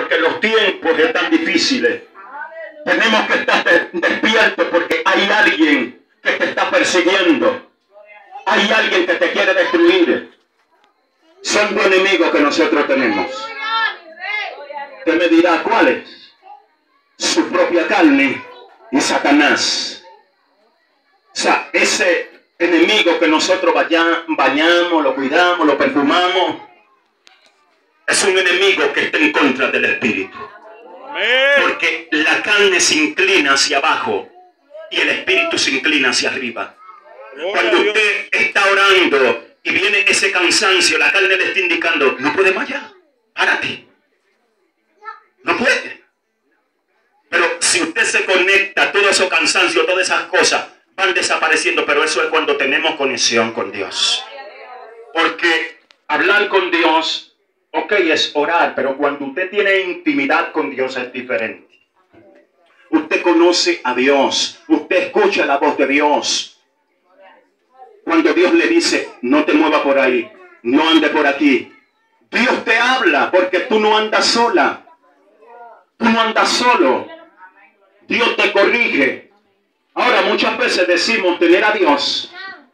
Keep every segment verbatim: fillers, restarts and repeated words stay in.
porque los tiempos están difíciles. Tenemos que estar despiertos porque hay alguien que te está persiguiendo. Hay alguien que te quiere destruir. Son dos enemigos que nosotros tenemos. Usted me dirá cuáles. Su propia carne y Satanás. O sea, ese enemigo que nosotros vaya, bañamos, lo cuidamos, lo perfumamos, es un enemigo que está en contra del espíritu. Porque la carne se inclina hacia abajo y el espíritu se inclina hacia arriba. Cuando usted está orando y viene ese cansancio, la carne le está indicando, no puede más allá, párate. No puede. Pero si usted se conecta, todo ese cansancio, todas esas cosas van desapareciendo, pero eso es cuando tenemos conexión con Dios. Porque hablar con Dios, ok, es orar, pero cuando usted tiene intimidad con Dios es diferente. Usted conoce a Dios, usted escucha la voz de Dios. Cuando Dios le dice, no te muevas por ahí, no ande por aquí, Dios te habla porque tú no andas sola, tú no andas solo, Dios te corrige. Ahora muchas veces decimos tener a Dios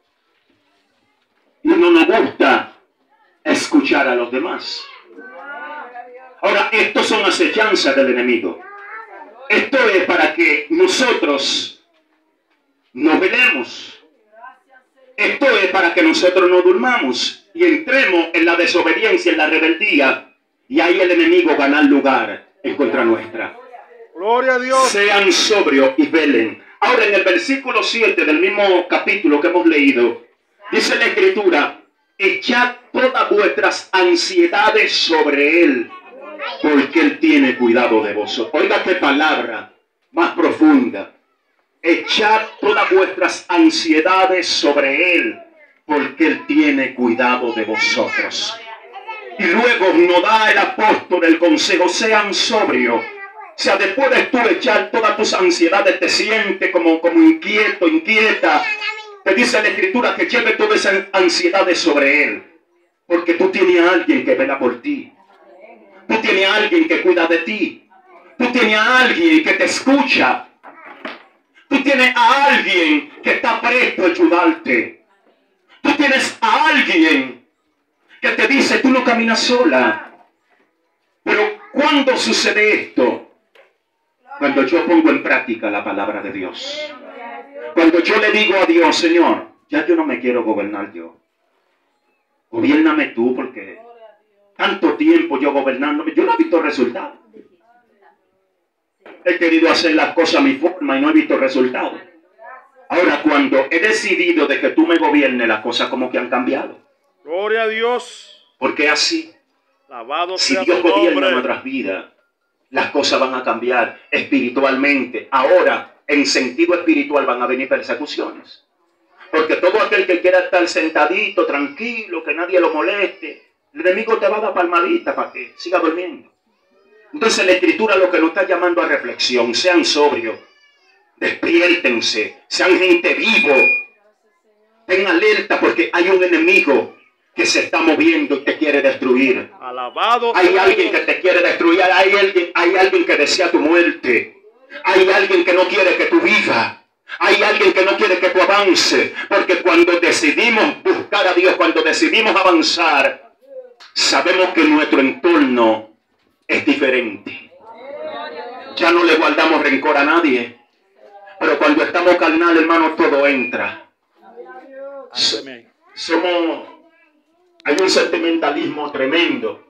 y no nos gusta escuchar a los demás. Ahora, esto son acechanzas del enemigo. Esto es para que nosotros nos velemos. Esto es para que nosotros no durmamos y entremos en la desobediencia, en la rebeldía, y ahí el enemigo gana lugar en contra nuestra. Gloria a Dios. Sean sobrios y velen. Ahora, en el versículo siete del mismo capítulo que hemos leído, dice la Escritura, echad todas vuestras ansiedades sobre Él, porque Él tiene cuidado de vosotros. Oiga qué palabra más profunda. Echad todas vuestras ansiedades sobre Él, porque Él tiene cuidado de vosotros. Y luego nos da el apóstol el consejo, sean sobrios. O sea, después de tú echar todas tus ansiedades, te sientes como, como inquieto, inquieta. Te dice la Escritura que lleve todas esas ansiedades sobre Él, porque tú tienes a alguien que vela por ti. Tú tienes a alguien que cuida de ti. Tú tienes a alguien que te escucha. Tú tienes a alguien que está presto a ayudarte. Tú tienes a alguien que te dice, tú no caminas sola. Pero ¿cuándo sucede esto? Cuando yo pongo en práctica la palabra de Dios. Cuando yo le digo a Dios, Señor, ya yo no me quiero gobernar yo. Gobiérname tú, porque tanto tiempo yo gobernándome, yo no he visto resultados. He querido hacer las cosas a mi forma y no he visto resultados. Ahora, cuando he decidido de que tú me gobiernes, las cosas como que han cambiado. Gloria a Dios. Porque así, Alabado si sea Dios tu gobierna nombre. nuestras vidas, las cosas van a cambiar espiritualmente. Ahora, en sentido espiritual, van a venir persecuciones. Porque todo aquel que quiera estar sentadito, tranquilo, que nadie lo moleste, el enemigo te va a dar palmadita para que siga durmiendo. Entonces la Escritura lo que nos está llamando a reflexión, sean sobrios, despiértense, sean gente vivo, ten alerta porque hay un enemigo que se está moviendo y te quiere destruir. Alabado. Hay alguien que te quiere destruir, hay alguien, hay alguien que desea tu muerte, hay alguien que no quiere que tú vivas. Hay alguien que no quiere que tú avances, porque cuando decidimos buscar a Dios, cuando decidimos avanzar, sabemos que nuestro entorno es diferente. Ya no le guardamos rencor a nadie, pero cuando estamos carnal, hermano, todo entra. So- somos, hay un sentimentalismo tremendo.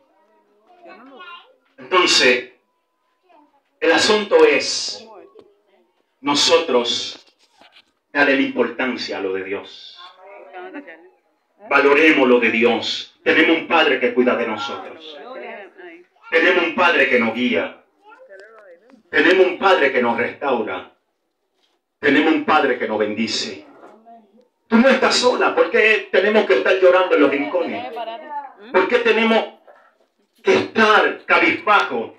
Entonces, el asunto es nosotros darle la importancia a lo de Dios. Valoremos lo de Dios. Tenemos un Padre que cuida de nosotros. Tenemos un Padre que nos guía. Tenemos un Padre que nos restaura. Tenemos un Padre que nos bendice. Tú no estás sola. ¿Por qué tenemos que estar llorando en los rincones? ¿Por qué tenemos que estar cabizbajo?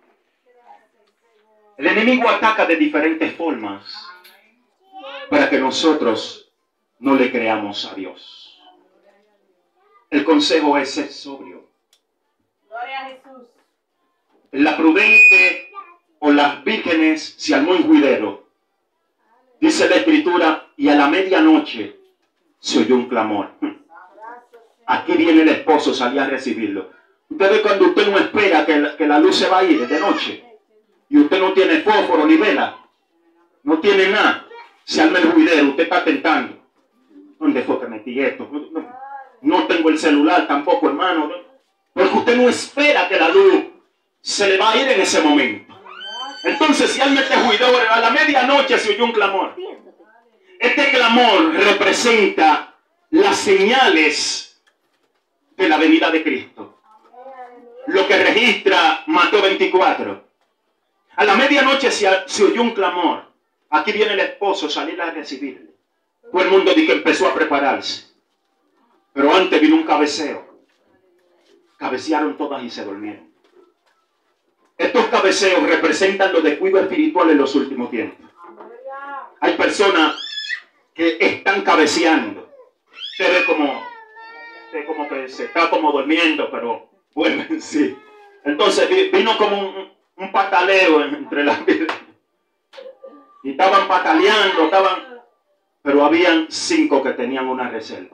El enemigo ataca de diferentes formas para que nosotros no le creamos a Dios. El consejo es ser sobrio. Gloria a Jesús. la prudente o las vírgenes se armó un juidero. Dice la escritura, y a la medianoche se oyó un clamor. Aquí viene el esposo, salía a recibirlo. Usted ve cuando usted no espera que la, que la luz se va a ir de noche, y usted no tiene fósforo ni vela, no tiene nada, se arma el juidero, usted está tentando. ¿Dónde fue que metí esto? No, no tengo el celular tampoco, hermano. Porque usted no espera que la luz se le va a ir en ese momento. Entonces, si arma este juidero, a la medianoche se oyó un clamor. Este clamor representa las señales de la venida de Cristo. Lo que registra Mateo veinticuatro. A la medianoche se, se oyó un clamor. Aquí viene el esposo, salir a recibirle. Todo el mundo dijo que empezó a prepararse. Pero antes vino un cabeceo. Cabecearon todas y se durmieron. Estos cabeceos representan los descuidos espirituales en los últimos tiempos. Hay personas que están cabeceando. Usted ve como, usted como que se está como durmiendo, pero bueno, sí. Entonces vino como un, un pataleo entre las vidas. Y estaban pataleando, estaban... Pero habían cinco que tenían una reserva.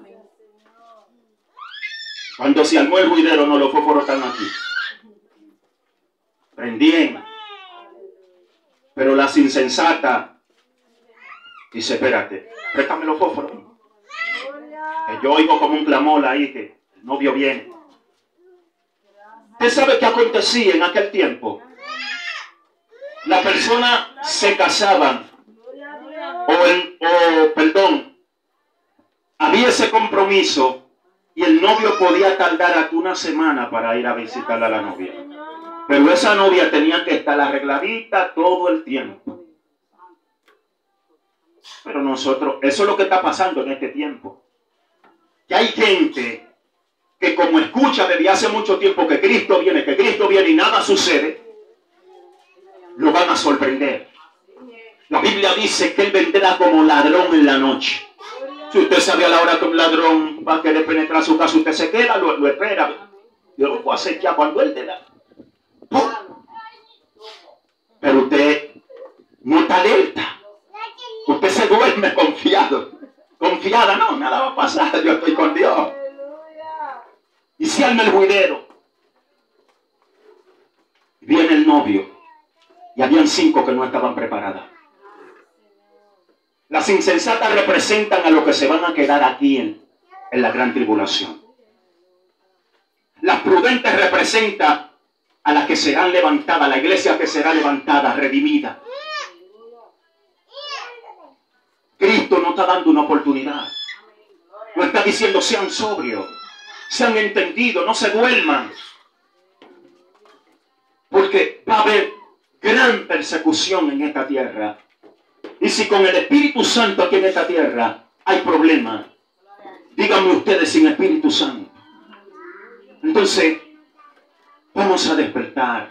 Cuando se armó el juidero, no, los fósforos están aquí. Prendían. Pero las insensatas dice, espérate, préstame los fósforos. Que yo oigo como un clamor ahí que el novio viene. ¿Usted sabe qué acontecía en aquel tiempo? Las personas se casaban. O, el, o, perdón, había ese compromiso y el novio podía tardar hasta una semana para ir a visitar a la novia. Pero esa novia tenía que estar arregladita todo el tiempo. Pero nosotros, eso es lo que está pasando en este tiempo. Que hay gente que como escucha desde hace mucho tiempo que Cristo viene, que Cristo viene y nada sucede, lo van a sorprender. La Biblia dice que Él vendrá como ladrón en la noche. Si usted sabe a la hora que un ladrón va a querer penetrar su casa, usted se queda, lo, lo espera. Yo lo puedo hacer ya cuando Él te da. ¡Pum! Pero usted no está alerta. Usted se duerme confiado. Confiada, no, nada va a pasar, yo estoy con Dios. Y se arma el juidero. Viene el novio. Y habían cinco que no estaban preparadas. Las insensatas representan a los que se van a quedar aquí en, en la gran tribulación. Las prudentes representan a las que serán levantadas, la iglesia que será levantada, redimida. Cristo no está dando una oportunidad. No está diciendo sean sobrios, sean entendidos, no se duerman. Porque va a haber gran persecución en esta tierra. Y si con el Espíritu Santo aquí en esta tierra hay problemas, díganme ustedes sin Espíritu Santo. Entonces, vamos a despertar.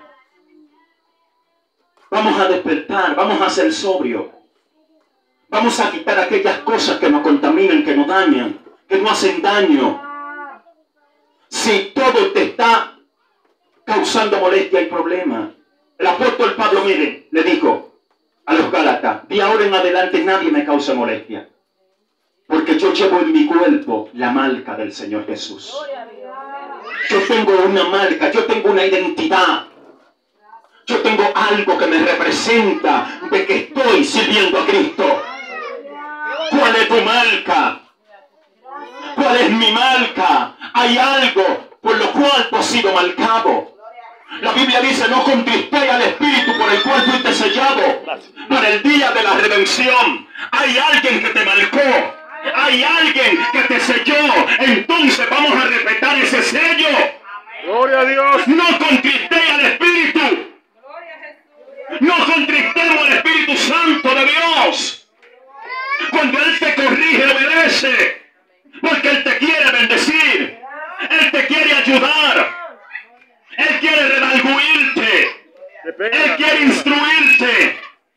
Vamos a despertar, vamos a ser sobrios. Vamos a quitar aquellas cosas que nos contaminan, que nos dañan, que no hacen daño. Si todo te está causando molestia, hay problema. El apóstol Pablo, miren, le dijo a los Gálatas, de ahora en adelante nadie me causa molestia, porque yo llevo en mi cuerpo la marca del Señor Jesús. Yo tengo una marca, yo tengo una identidad. Yo tengo algo que me representa de que estoy sirviendo a Cristo. ¿Cuál es tu marca? ¿Cuál es mi marca? Hay algo por lo cual tú has sido marcado. La Biblia dice, no contristéis al Espíritu por el cual fuiste sellado para el día de la redención. Hay alguien que te marcó. Hay alguien que te selló. Entonces vamos a respetar ese sello. Gloria a Dios. No contristéis al Espíritu. No contristemos al Espíritu Santo de Dios. Cuando Él te corrige, obedece. Porque Él te quiere bendecir. Él te quiere ayudar. Él quiere redarguirte. Él quiere instruirte.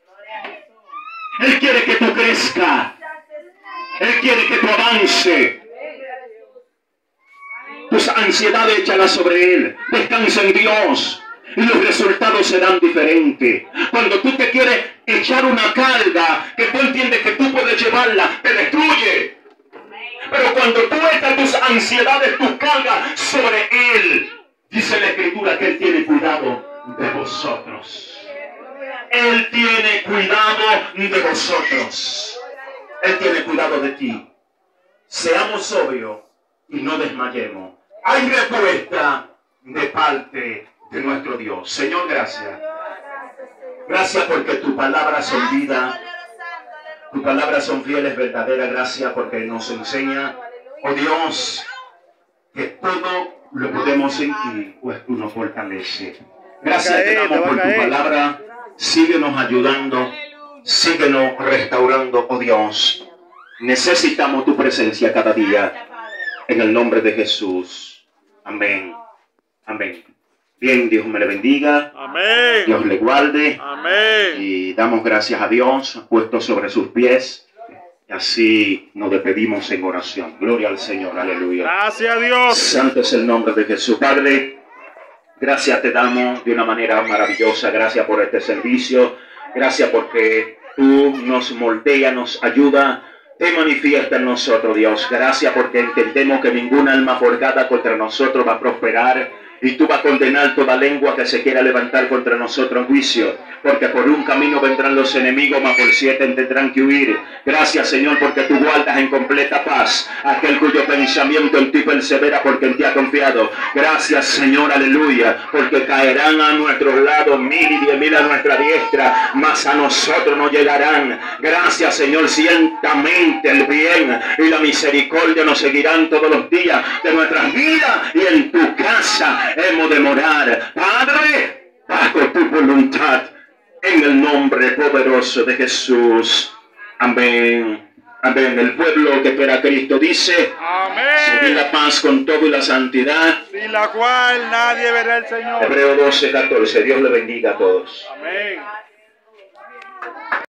Él quiere que tú crezcas. Él quiere que tú avances. Tus ansiedades échalas sobre Él. Descansa en Dios. y los resultados serán diferentes. Cuando tú te quieres echar una carga que tú entiendes que tú puedes llevarla, te destruye. Pero cuando tú echas tus ansiedades, tus cargas sobre Él, dice la Escritura que Él tiene cuidado de vosotros. Él tiene cuidado de vosotros. Él tiene cuidado de ti. Seamos sobrios y no desmayemos. Hay respuesta de parte de nuestro Dios. Señor, gracias. Gracias porque tus palabras son vida. Tus palabras son fieles, verdaderas. Gracias porque nos enseña, oh Dios, que todo lo podemos en ti, pues tú nos fortaleces. Gracias te damos por tu palabra. Síguenos ayudando. Síguenos restaurando, oh Dios. Necesitamos tu presencia cada día. En el nombre de Jesús. Amén. Amén. Bien, Dios me le bendiga. Amén. Dios le guarde. Amén. Y damos gracias a Dios, puesto sobre sus pies. Y así nos despedimos en oración. Gloria al Señor. Aleluya. Gracias a Dios. Santo es el nombre de Jesús. Padre, gracias te damos de una manera maravillosa. Gracias por este servicio. Gracias porque tú nos moldeas, nos ayuda. Te manifiesta en nosotros, Dios. Gracias porque entendemos que ninguna alma forjada contra nosotros va a prosperar. Y tú vas a condenar toda lengua que se quiera levantar contra nosotros en juicio. Porque por un camino vendrán los enemigos, mas por siete tendrán que huir. Gracias, Señor, porque tú guardas en completa paz aquel cuyo pensamiento en ti persevera, porque en ti ha confiado. Gracias, Señor, aleluya. Porque caerán a nuestro lado mil y diez mil a nuestra diestra, mas a nosotros no llegarán. Gracias, Señor, ciertamente el bien y la misericordia nos seguirán todos los días de nuestras vidas, y en tu casa hemos de morar, Padre, bajo tu voluntad, en el nombre poderoso de Jesús. Amén. Amén. El pueblo que espera a Cristo dice: Amén. seguid la paz con todo y la santidad, sin la cual nadie verá al Señor. Hebreo doce, catorce. Dios le bendiga a todos. Amén.